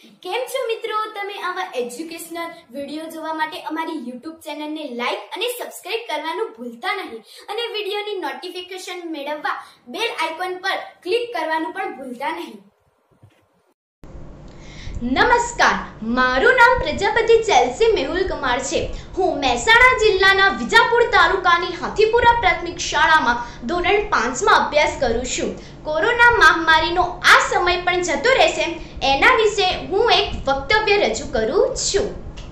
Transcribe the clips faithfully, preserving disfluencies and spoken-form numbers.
કેમ છો મિત્રો, તમે આવા એજ્યુકેશનલ વિડિયો જોવા માટે અમારી YouTube ચેનલને લાઈક અને સબસ્ક્રાઇબ કરવાનું ભૂલતા નહીં અને વિડિયોની નોટિફિકેશન મેળવવા બેલ આઇકોન પર ક્લિક કરવાનું પણ ભૂલતા નહીં। નમસ્કાર, મારું નામ પ્રજાપતિ ચેલ્સી મેહુલ કુમાર છે। હું મહેસાણા જિલ્લાના વિજાપુર તાલુકાની હાથીપુરા પ્રાથમિક શાળામાં ધોરણ પાંચ માં અભ્યાસ કરું છું। કોરોના મહામારીનો આ સમય પણ જતો રહેશે એના વિશે હું એક વક્તવ્ય રજૂ કરું છું।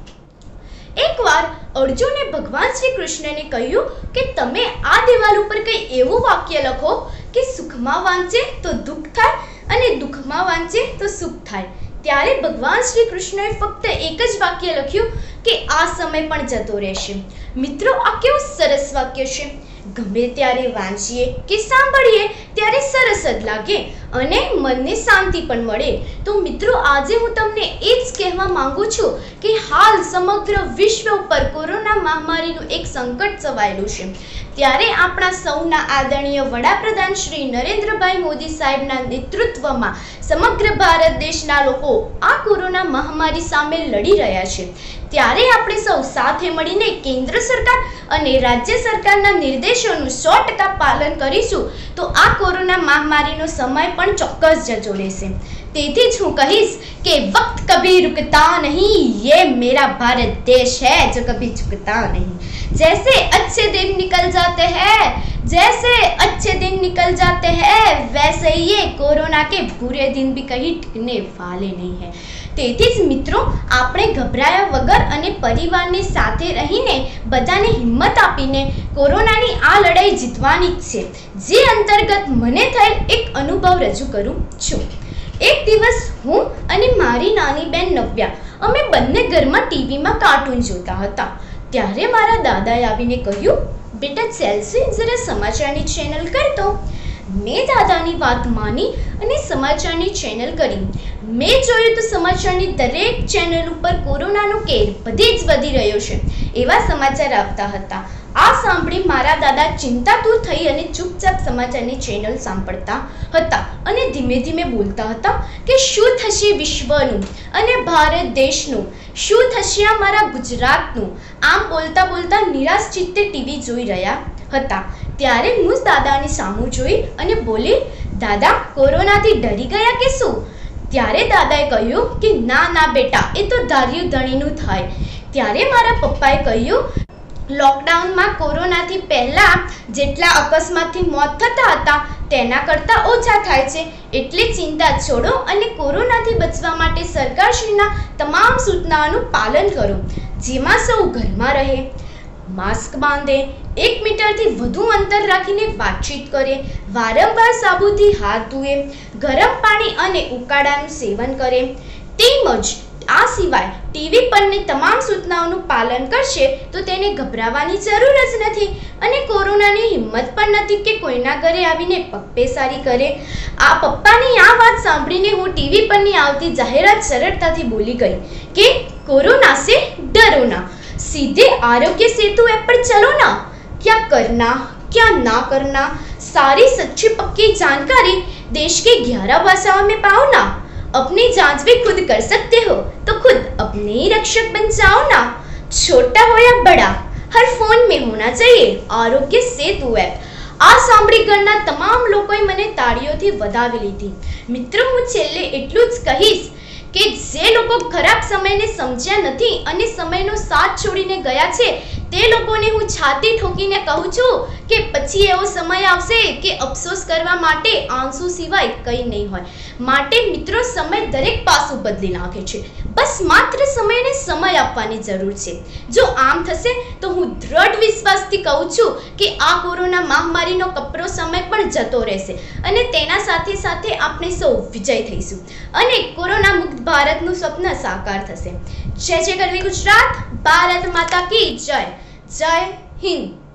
એકવાર અર્જુને ભગવાન શ્રી કૃષ્ણને કહ્યું કે તમે આ દિવાલ ઉપર કંઈ એવું વાક્ય લખો કે સુખમાં વાંચે તો દુઃખ થાય અને દુઃખમાં વાંચે તો સુખ થાય। ત્યારે ભગવાન શ્રી કૃષ્ણએ ફક્ત એક જ વાક્ય લખ્યું કે આ સમય પણ જતો રહેશે। મિત્રો, આ કેવું સરસ વાક્ય છે। ગમે ત્યારે વાંચીએ કે સાંભળીએ ત્યારે સરસ જ લાગે અને મનને શાંતિ પણ મળે। તો મિત્રો, આજે હું તમને એ જ કહેવા માંગુ છું કે હાલ સમગ્ર વિશ્વ ઉપર કોરોના મહામારીનું એક સંકટ છવાયેલું છે। ત્યારે આપણા સૌના આદરણીય વડાપ્રધાન શ્રી નરેન્દ્રભાઈ મોદી સાહેબના નેતૃત્વમાં સમગ્ર ભારત દેશના લોકો આ કોરોના મહામારી સામે લડી રહ્યા છે। ત્યારે આપણે સૌ સાથે મળીને કેન્દ્ર સરકાર અને રાજ્ય સરકારના નિર્દેશોનું સો ટકા પાલન કરીશું તો આ કોરોના મહામારીનો સમય પણ ચોક્કસ જતો રહેશે। તેથી જ હું કહીશ કે વક્ત કભી रुकता नहीं, ये मेरा भारत देश है जो कभी झुकता नहीं। जैसे अच्छे दिन निकल जाते हैं जैसे अच्छे दिन निकल जाते हैं वैसे ही ये कोरोना के बुरे दिन भी कहीं टिकने वाले नहीं है। તેથી જ મિત્રો, આપણે ગભરાયા વગર અને પરિવારની સાથે રહીને બધાને હિંમત આપીને કોરોનાની આ લડાઈ જીતવાની જ છે। જે અંતર્ગત મને થયેલ એક અનુભવ રજૂ કરું છું। એક દિવસ હું અને મારી નાની બેન નવ્યા અમે બંને ઘરમાં ટીવીમાં કાર્ટૂન જોતા હતા। ત્યારે મારા દાદાએ આવીને કહ્યું, બેટા ચેલ્સી, જરા સમાચારની ચેનલ કર તો। મેં દાદાની વાત માની અને સમાચારની ચેનલ કરી। મેં જોયું તો સમાચારની દરેક ચેનલ ઉપર કોરોનાનો કેર બધે જ વધી રહ્યો છે એવા સમાચાર આવતા હતા। આ સાંભળી મારા દાદા ચિંતાતુર થઈ અને ચૂપચાપ સમાચારની ચેનલ સાંભળતા હતા અને ધીમે ધીમે બોલતા હતા કે શું થશે વિશ્વનું અને ભારત દેશનું, શું થશે અમારા ગુજરાતનું। આમ બોલતા બોલતા નિરાશ ચિત્તે ટીવી જોઈ રહ્યા હતા। ત્યારે હું જ દાદાની સામું જોઈ અને બોલી, દાદા, કોરોનાથી ડરી ગયા કે શું? ત્યારે દાદાએ કહ્યું કે ના ના બેટા, એ તો ધાર્યું ધણીનું થાય। ત્યારે મારા પપ્પાએ કહ્યું, લોકડાઉનમાં કોરોનાથી પહેલાં જેટલા અકસ્માતથી મોત થતા હતા તેના કરતાં ઓછા થાય છે, એટલે ચિંતા છોડો અને કોરોનાથી બચવા માટે સરકારશ્રીના તમામ સૂચનાઓનું પાલન કરો, જેમાં સૌ ઘરમાં રહે, માસ્ક બાંધે, એક મીટરથી વધુ અંતર રાખીને વાતચીત કરે, વારંવાર સાબુથી હાથ ધોવે, ગરમ પાણી અને ઉકાળાનું સેવન કરે, તેમજ આ સિવાય ટીવી પરની તમામ સૂચનાઓનું પાલન કરશે તો તેને ગભરાવાની જરૂર જ નથી અને કોરોનાની હિંમત પણ નથી કે કોઈના ઘરે આવીને પગપેસારી કરે। આ પપ્પાની આ વાત સાંભળીને હું ટીવી પરની આવતી જાહેરાત સરળતાથી બોલી ગઈ કે કોરોના સે ડરો ના, सीधे आरोग्य सेतु ऐप पर चलो ना, क्या करना क्या ना करना सारी सच्ची पक्की जानकारी देश के ग्यारह भाषाओं में पाओ ना। अपनी जांच भी खुद कर सकते हो तो खुद अपने ही रक्षक बन जाओ ना। छोटा हो या बड़ा, हर फोन में होना चाहिए आरोग्य सेतु ऐप। આ સાંભળી ઘરના તમામ લોકોએ મને તાળીઓથી વધાવી લીધી। મિત્રો, હું છેલ્લે એટલું જ કહીશ કે જે લોકો ખરાબ સમયને સમજ્યા નથી અને સમયનો સાથ છોડીને ગયા છે તે લોકોને હું છાતી ઠોકીને કહું છું કે પછી એવો સમય આવશે કે અફસોસ કરવા માટે આંસુ સિવાય કંઈ નહીં હોય। માટે મિત્રો, સમય દરેક પાસું બદલી નાખે છે, બસ માત્ર સમયને સમય આપવાની જરૂર છે। જો આમ થશે તો હું દ્રઢ વિશ્વાસથી કહું છું કે આ કોરોના મહામારીનો કપરો સમય પણ જતો રહેશે અને તેના સાથે સાથે આપણે સૌ વિજય થઈશું અને કોરોના મુક્ત ભારતનું સ્વપ્ન સાકાર થશે। જય જય ગરવી ગુજરાત, ભારત માતા કી જય, જય હિન્દ।